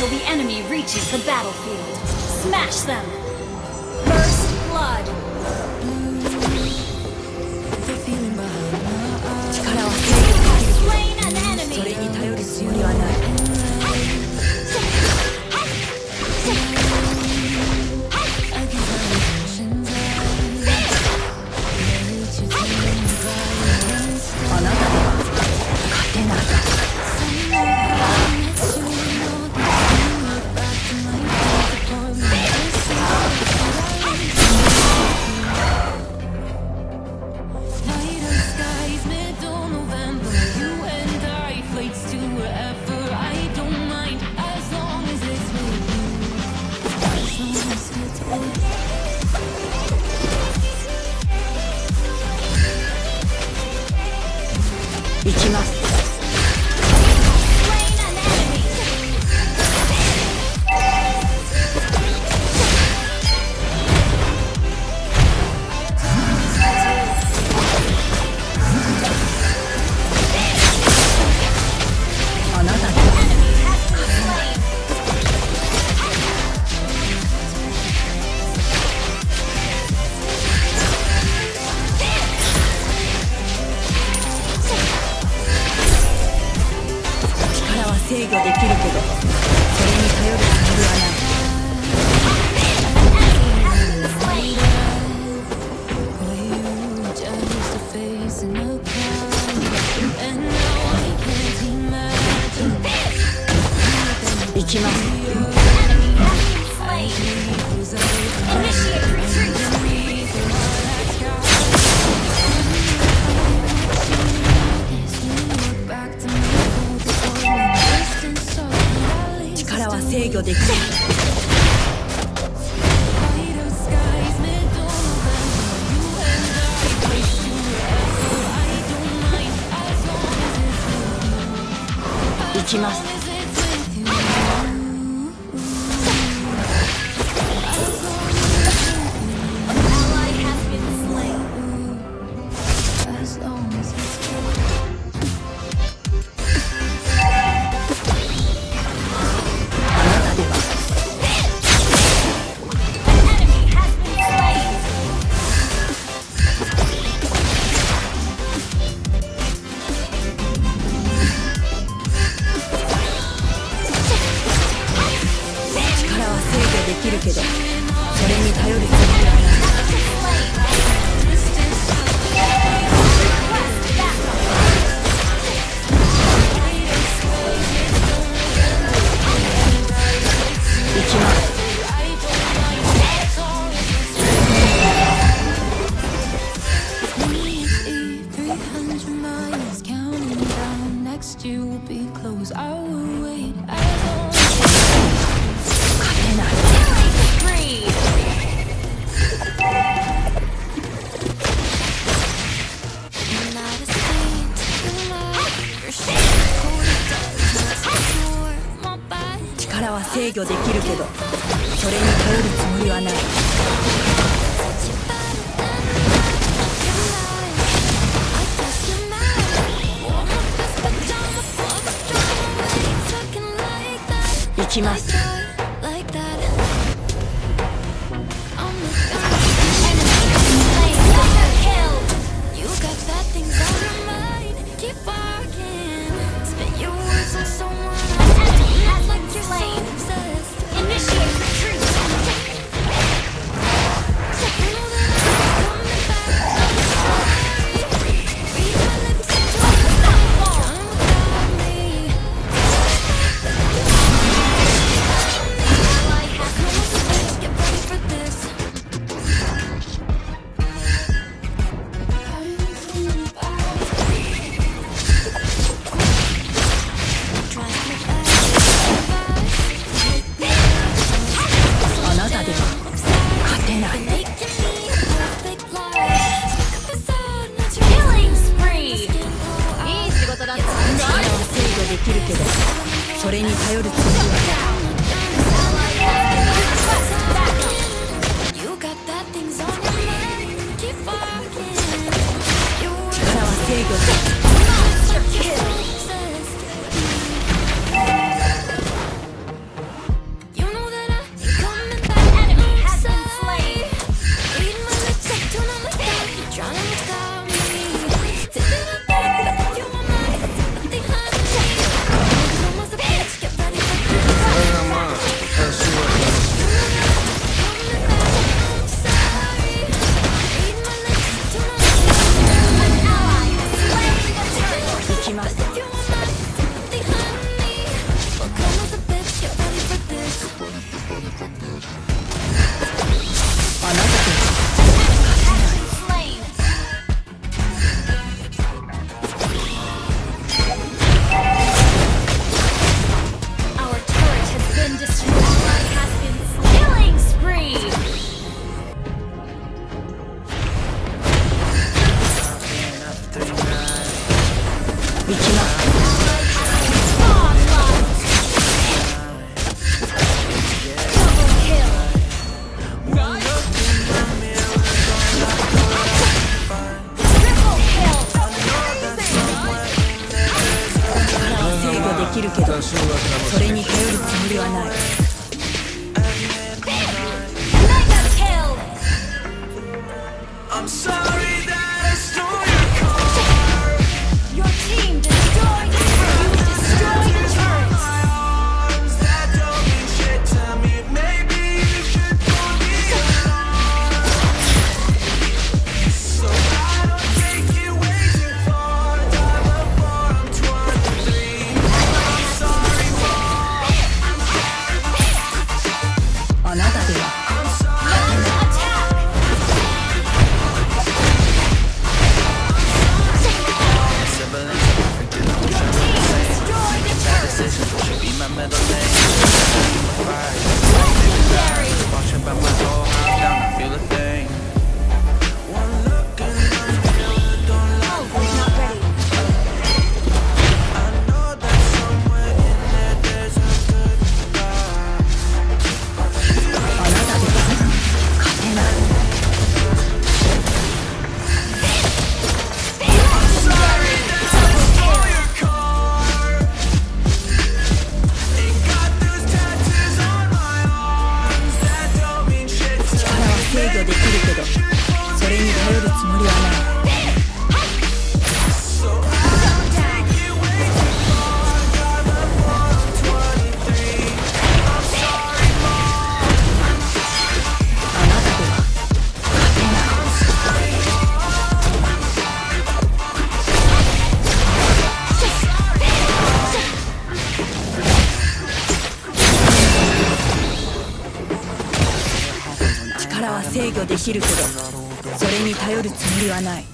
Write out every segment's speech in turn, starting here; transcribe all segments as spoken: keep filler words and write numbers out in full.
until the enemy reaches the battlefield. Smash them! First blood! 力は制御できる。それに頼るつもりはない。あなたでは勝てない。行きます。あなたに制御できるけど、それに頼るつもりはない。行きます。力は制御できる。行きます。できるけど、それに頼るつもりはない。行きます。力は制御できるけど、それに頼るつもりはない。行きます。できるけど、それに頼るつもりはない。力は制御だ。 行きます。 できるけど、それに頼るつもりはない。力は制御できるけど、それに頼るつもりはない。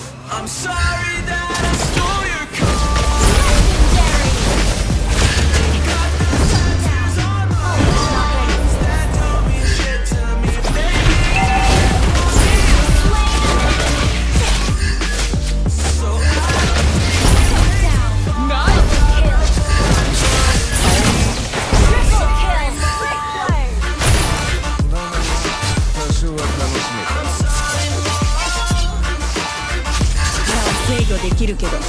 制御できるけど、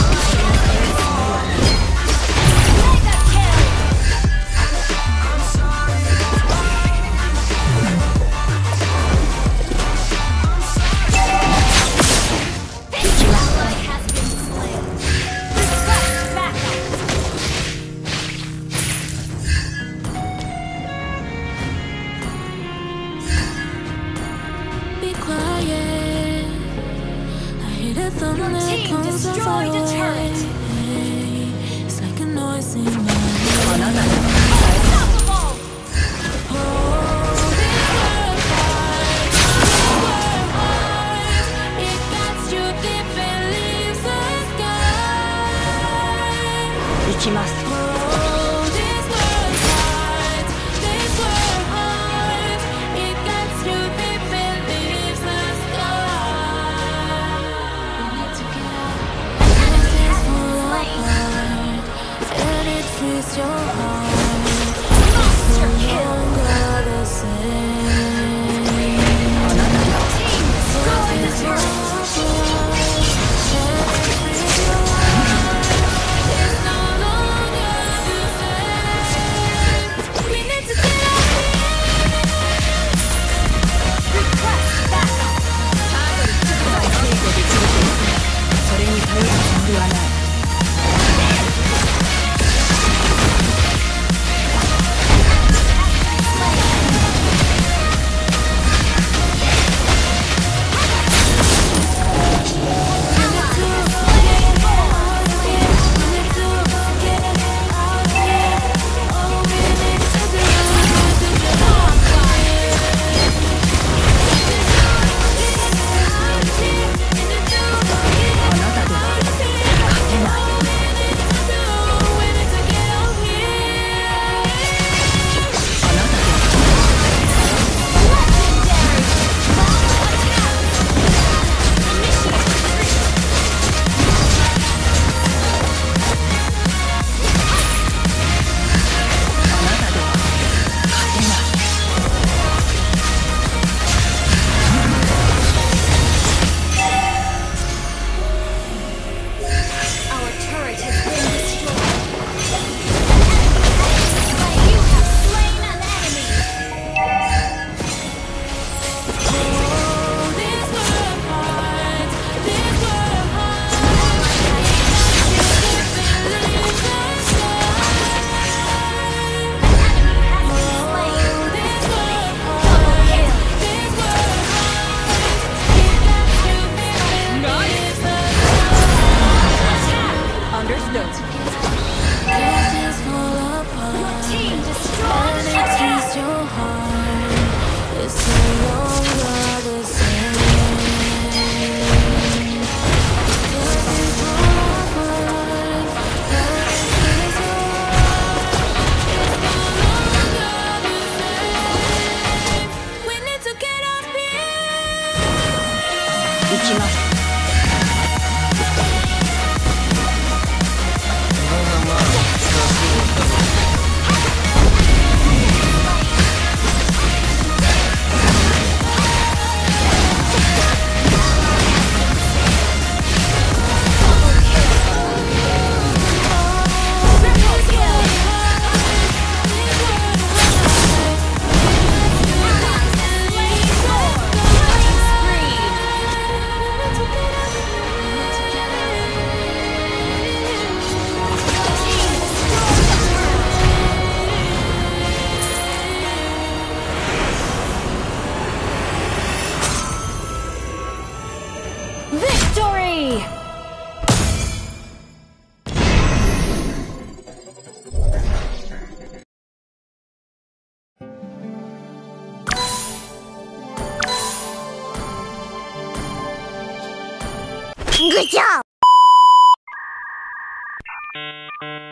Your team destroyed a turret! It's like a noise in my head. あなたに Unstoppable! It gets you deep and leaves the sky. 行きます。 Oh, this world hurts, this world hurts. It gets you deep and leaves the sky. We need to get out. This fall apart, and it frees your heart. Monster No kill! longer the same. Team destroyed the turret! Request backup! 制御できるけど、それに頼るつもりはない。 me! Good job!